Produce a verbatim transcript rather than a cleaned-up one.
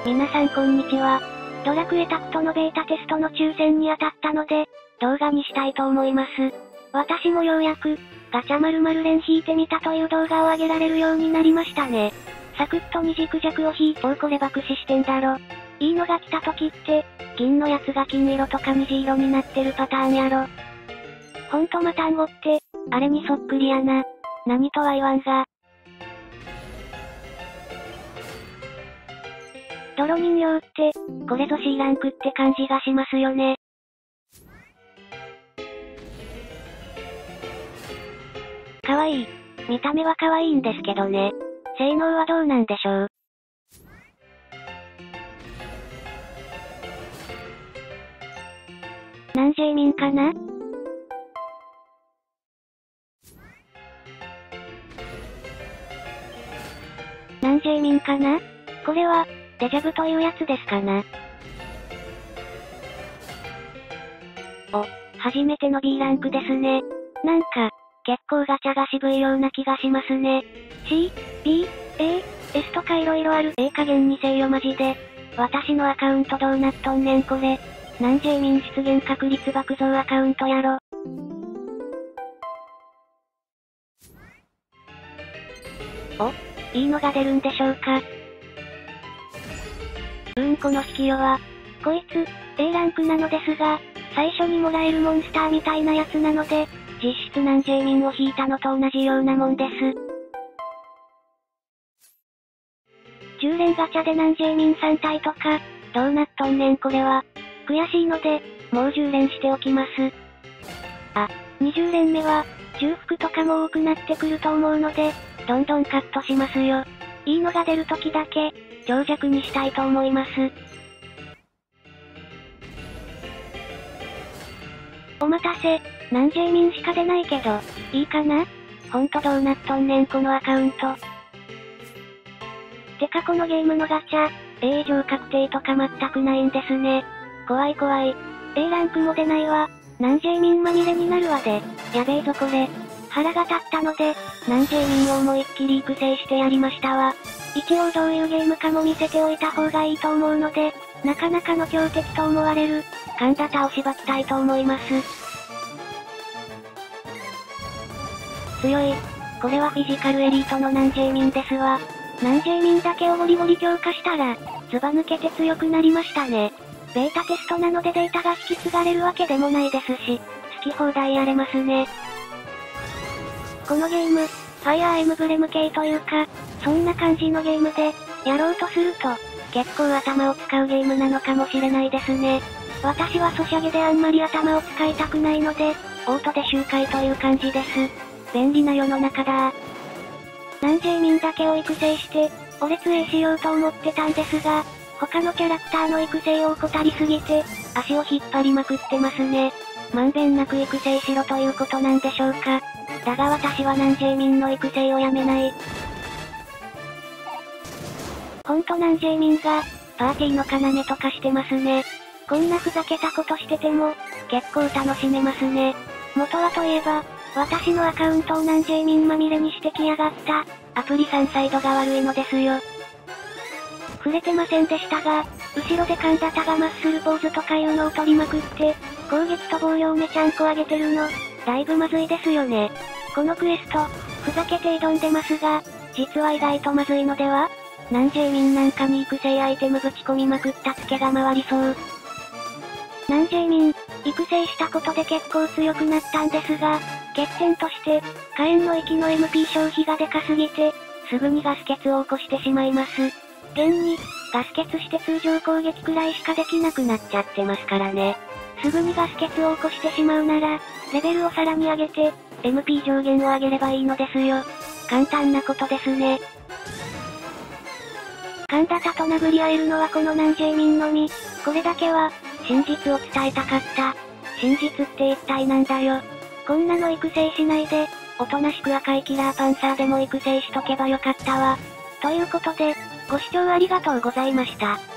皆さんこんにちは。ドラクエタクトのベータテストの抽選に当たったので、動画にしたいと思います。私もようやく、ガチャ〇〇連引いてみたという動画を上げられるようになりましたね。サクッと二軸弱を引いて、おうこれ爆死してんだろ。いいのが来た時って、銀のやつが金色とか虹色になってるパターンやろ。ほんとま単語って、あれにそっくりやな。何とは言わんが。泥人形って、これぞ C ランクって感じがしますよね。かわいい。見た目は可愛いんですけどね。性能はどうなんでしょう。南ジェイミンかな？南ジェイミンかな？これは、デジャブというやつですかな。お、初めての B ランクですね。なんか、結構ガチャが渋いような気がしますね。C、B、A、S とか色々ある。ええ加減にせえよマジで。私のアカウントどうなっとんねんこれ。南ジェイミン出現確率爆増アカウントやろ。お、いいのが出るんでしょうか。うーんこの引きよは、こいつ、A ランクなのですが、最初にもらえるモンスターみたいなやつなので、実質南ジェイミンを引いたのと同じようなもんです。じゅう連ガチャで南ジェイミンさん体とか、どうなっとんねんこれは。悔しいので、もうじゅう連しておきます。あ、にじゅう連目は、重複とかも多くなってくると思うので、どんどんカットしますよ。いいのが出るときだけ、長尺にしたいと思います。お待たせ、南ジェイミンしか出ないけど、いいかな？ほんとどうなっとんねんこのアカウント。てかこのゲームのガチャ、A 以上確定とか全くないんですね。怖い怖い。A ランクも出ないわ。南ジェイミンまみれになるわで。やべえぞこれ。腹が立ったので、南ジェイミンを思いっきり育成してやりましたわ。一応どういうゲームかも見せておいた方がいいと思うので、なかなかの強敵と思われる、神田倒しばきたいと思います。強い。これはフィジカルエリートの南ジェイミンですわ。南ジェイミンだけをゴリゴリ強化したら、ずば抜けて強くなりましたね。ベータテストなのでデータが引き継がれるわけでもないですし、好き放題やれますね。このゲーム、ファイアーエムブレム系というか、そんな感じのゲームで、やろうとすると、結構頭を使うゲームなのかもしれないですね。私はソシャゲであんまり頭を使いたくないので、オートで周回という感じです。便利な世の中だ。南ジェイミンだけを育成して、オレツエしようと思ってたんですが、他のキャラクターの育成を怠りすぎて、足を引っ張りまくってますね。まんべんなく育成しろということなんでしょうか。だが私は南ジェイミンの育成をやめない。ほんと南ジェイミンが、パーティーの要とかしてますね。こんなふざけたことしてても、結構楽しめますね。元はといえば、私のアカウントを南ジェイミンまみれにしてきやがった、アプリさんサイドが悪いのですよ。触れてませんでしたが、後ろで神田がマッスルポーズとかいうのを取りまくって、攻撃と防御をめちゃんこ上げてるの、だいぶまずいですよね。このクエスト、ふざけて挑んでますが、実は意外とまずいのでは？南ジェイミンなんかに育成アイテムぶち込みまくったツケが回りそう。南ジェイミン、育成したことで結構強くなったんですが、欠点として、火炎の域の エムピー 消費がでかすぎて、すぐにガス欠を起こしてしまいます。現に、ガス欠して通常攻撃くらいしかできなくなっちゃってますからね。すぐにガス欠を起こしてしまうなら、レベルをさらに上げて、エムピー 上限を上げればいいのですよ。簡単なことですね。神田と殴り合えるのはこの南ジェイミンのみ。これだけは、真実を伝えたかった。真実って一体なんだよ。こんなの育成しないで、おとなしく赤いキラーパンサーでも育成しとけばよかったわ。ということで、ご視聴ありがとうございました。